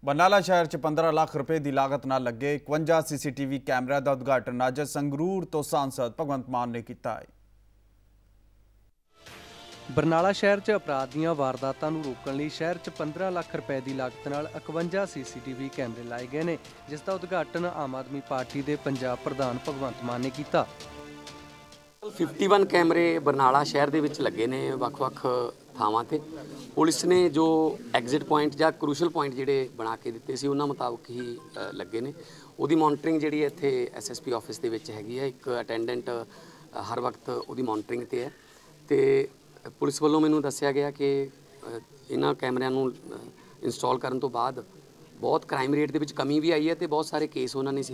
बरनाला शहर च 15 लाख रुपए की लागत नाल लगे 51 CCTV कैमरिਆਂ का उद्घाटन अज संगरूर तो सांसद भगवंत मान ने किया है। बरनाला शहर च अपराध ਦੀਆਂ ਵਾਰਦਾਤਾਂ ਨੂੰ ਰੋਕਣ ਲਈ ਸ਼ਹਿਰ च 15 ਲੱਖ ਰੁਪਏ ਦੀ ਲਾਗਤ ਨਾਲ 51 CCTV ਕੈਮਰੇ ਲਾਏ ਗਏ ਨੇ, ਜਿਸ ਦਾ ਉਦਘਾਟਨ ਆਮ ਆਦਮੀ ਪਾਰਟੀ ਦੇ ਪੰਜਾਬ ਪ੍ਰਧਾਨ ਭਗਵੰਤ ਮਾਨ ਨੇ ਕੀਤਾ। 51 ਕੈਮਰੇ ਬਰਨਾਲਾ ਸ਼ਹਿਰ ਦੇ ਵਿੱਚ ਲੱਗੇ ਨੇ ਵੱਖ-ਵੱਖ ਥਾਵਾਂ ਤੇ। ਪੁਲਿਸ ਨੇ ਜੋ ਐਗਜ਼ਿਟ ਪੁਆਇੰਟ ਜਾਂ ਕਰੂਸ਼ਲ ਪੁਆਇੰਟ ਜਿਹੜੇ ਬਣਾ ਕੇ ਦਿੱਤੇ ਸੀ ਉਹਨਾਂ ਮੁਤਾਬਕ ਹੀ ਲੱਗੇ ਨੇ। ਉਹਦੀ ਮੋਨੀਟਰਿੰਗ ਜਿਹੜੀ ਇੱਥੇ SSP ਆਫਿਸ ਦੇ ਵਿੱਚ ਹੈਗੀ ਹੈ, ਇੱਕ ਅਟੈਂਡੈਂਟ ਹਰ ਵਕਤ ਉਹਦੀ ਮੋਨੀਟਰਿੰਗ ਤੇ ਹੈ। ਤੇ ਪੁਲਿਸ ਵੱਲੋਂ ਮੈਨੂੰ ਦੱਸਿਆ ਗਿਆ ਕਿ ਇਹਨਾਂ ਕੈਮਰਿਆਂ ਨੂੰ ਇੰਸਟਾਲ ਕਰਨ ਤੋਂ ਬਾਅਦ ਬਹੁਤ ਕ੍ਰਾਈਮ ਰੇਟ ਦੇ ਵਿੱਚ ਕਮੀ ਵੀ ਆਈ ਹੈ ਤੇ ਬਹੁਤ ਸਾਰੇ ਕੇਸ ਉਹਨਾਂ ਨੇ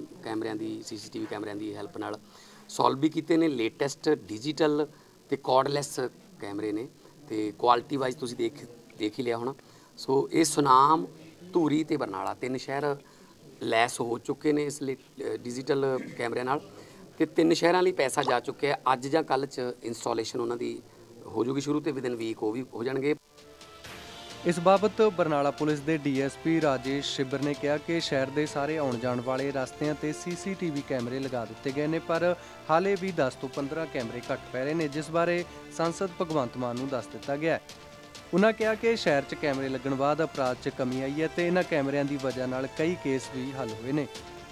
CCTV ਕੈਮਰਿਆਂ ਦੀ ਹੈਲਪ ਨਾਲ ਸੋਲਵ ਵੀ ਕੀਤੇ ਨੇ। ਲੇਟੈਸਟ ਡਿਜੀਟਲ ਤੇ ਕਾਰਡਲੈਸ ਕੈਮਰੇ ਨੇ ਤੇ ਕੁਆਲਿਟੀ ਵਾਈਜ਼ ਤੁਸੀਂ ਦੇਖ ਹੀ ਲਿਆ ਹੋਣਾ। ਸੋ ਇਹ ਸੁਨਾਮ, ਧੂਰੀ ਤੇ ਬਰਨਾਲਾ ਤਿੰਨ ਸ਼ਹਿਰ ਲੈਸ ਹੋ ਚੁੱਕੇ ਨੇ ਇਸ ਲਈ ਡਿਜੀਟਲ ਕੈਮਰਿਆਂ ਨਾਲ, ਤੇ ਤਿੰਨ ਸ਼ਹਿਰਾਂ ਲਈ ਪੈਸਾ ਜਾ ਚੁੱਕਿਆ। ਅੱਜ ਜਾਂ ਕੱਲ੍ਹ 'ਚ ਇੰਸਟਾਲੇਸ਼ਨ ਉਹਨਾਂ ਦੀ ਹੋ ਜੂਗੀ ਸ਼ੁਰੂ, ਤੇ ਵਿਦਿਨ ਵੀਕ ਉਹ ਵੀ ਹੋ ਜਾਣਗੇ। ਇਸ ਬਾਬਤ ਬਰਨਾਲਾ ਪੁਲਿਸ ਦੇ DSP ਰਾਜੇਸ਼ ਸ਼ਿਬਰ ਨੇ ਕਿਹਾ ਕਿ ਸ਼ਹਿਰ ਦੇ ਸਾਰੇ ਆਉਣ ਜਾਣ ਵਾਲੇ ਰਸਤਿਆਂ ਤੇ CCTV ਕੈਮਰੇ ਲਗਾ ਦਿੱਤੇ ਗਏ ਨੇ, ਪਰ ਹਾਲੇ ਵੀ 10 ਤੋਂ 15 ਕੈਮਰੇ ਘੱਟ ਪੈ ਰਹੇ ਨੇ, ਜਿਸ ਬਾਰੇ ਸੰਸਦ ਭਗਵੰਤ ਮਾਨ ਨੂੰ ਦੱਸ ਦਿੱਤਾ ਗਿਆ ਹੈ। ਉਹਨਾਂ ਕਿਹਾ ਕਿ ਸ਼ਹਿਰ 'ਚ ਕੈਮਰੇ ਲੱਗਣ ਬਾਅਦ ਅਪਰਾਧ 'ਚ ਕਮੀ ਆਈ ਹੈ ਤੇ ਇਹਨਾਂ ਕੈਮਰਿਆਂ ਦੀ ਵਜ੍ਹਾ ਨਾਲ ਕਈ ਕੇਸ ਵੀ ਹੱਲ ਹੋਏ ਨੇ।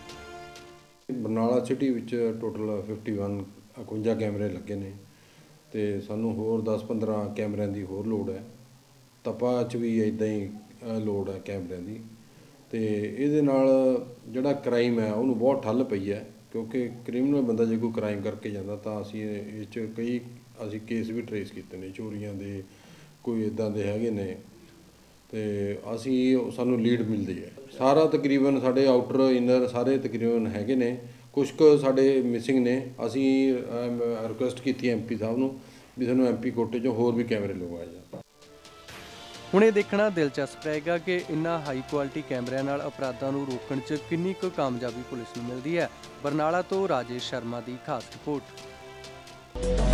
ਬਰਨਾਲਾ ਸਿਟੀ ਵਿੱਚ ਟੋਟਲ 51 ਕੈਮਰੇ ਲੱਗੇ ਨੇ ਤੇ ਸਾਨੂੰ ਹੋਰ 10-15 ਕੈਮਰਿਆਂ ਦੀ ਹੋਰ ਲੋੜ ਹੈ। ਤਪਾ 'ਚ ਵੀ ਇੱਦਾਂ ਹੀ ਲੋੜ ਹੈ ਕੈਮਰਿਆਂ ਦੀ, ਤੇ ਇਹਦੇ ਨਾਲ ਜਿਹੜਾ ਕ੍ਰਾਈਮ ਹੈ ਉਹਨੂੰ ਬਹੁਤ ਠੱਲ ਪਈ ਹੈ, ਕਿਉਂਕਿ ਕ੍ਰਿਮੀਨਲ ਬੰਦਾ ਜੇ ਕੋਈ ਕ੍ਰਾਈਮ ਕਰਕੇ ਜਾਂਦਾ ਤਾਂ ਅਸੀਂ ਇਹ 'ਚ ਕਈ ਕੇਸ ਵੀ ਟਰੇਸ ਕੀਤੇ ਨੇ, ਚੋਰੀਆਂ ਦੇ ਕੋਈ ਇੱਦਾਂ ਦੇ ਹੈਗੇ ਨੇ, ਤੇ ਸਾਨੂੰ ਲੀਡ ਮਿਲਦੀ ਹੈ। ਸਾਰਾ ਤਕਰੀਬਨ ਸਾਡੇ ਆਊਟਰ ਇਨਰ ਸਾਰੇ ਤਕਰੀਬਨ ਹੈਗੇ ਨੇ, ਕੁਛ ਕੁ ਸਾਡੇ ਮਿਸਿੰਗ ਨੇ। ਅਸੀਂ ਰਿਕੁਐਸਟ ਕੀਤੀ MP ਸਾਹਿਬ ਨੂੰ ਵੀ ਸਾਨੂੰ MP ਕੋਟੇ 'ਚੋਂ ਹੋਰ ਵੀ ਕੈਮਰੇ ਲਗਵਾਏ ਜਾਣ। ਹੁਣ ਇਹ ਦੇਖਣਾ ਦਿਲਚਸਪ ਰਹੇਗਾ ਕਿ ਇਨ੍ਹਾਂ ਹਾਈ ਕੁਆਲਿਟੀ ਕੈਮਰਿਆਂ ਨਾਲ ਅਪਰਾਧਾਂ ਨੂੰ ਰੋਕਣ 'ਚ ਕਿੰਨੀ ਕੁ ਕਾਮਯਾਬੀ ਪੁਲਿਸ ਨੂੰ ਮਿਲਦੀ ਹੈ। ਬਰਨਾਲਾ ਤੋਂ ਰਾਜੇਸ਼ ਸ਼ਰਮਾ ਦੀ ਖਾਸ ਰਿਪੋਰਟ।